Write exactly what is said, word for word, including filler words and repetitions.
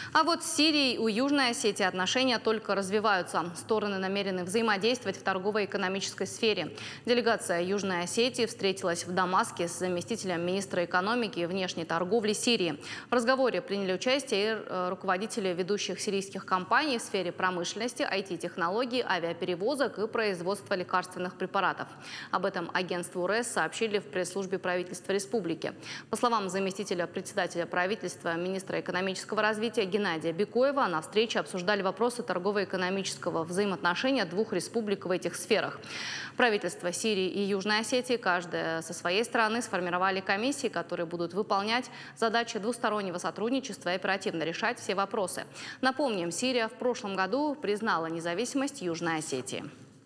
А вот с Сирией у Южной Осетии отношения только развиваются. Стороны намерены взаимодействовать в торгово-экономической сфере. Делегация Южной Осетии встретилась в Дамаске с заместителем министра экономики и внешней торговли Сирии. В разговоре приняли участие и руководители ведущих сирийских компаний в сфере промышленности, ай ти-технологий, авиаперевозок и производства лекарственных препаратов. Об этом агентству РЭС сообщили в пресс-службе правительства республики. По словам заместителя председателя правительства, министра экономического развития Геннадия Бекоева, на встрече обсуждали вопросы торгово-экономического взаимоотношения двух республик в этих сферах. Правительства Сирии и Южной Осетии, каждая со своей стороны, сформировали комиссии, которые будут выполнять задачи двустороннего сотрудничества и оперативно решать все вопросы. Напомним, Сирия в прошлом году признала независимость Южной Осетии.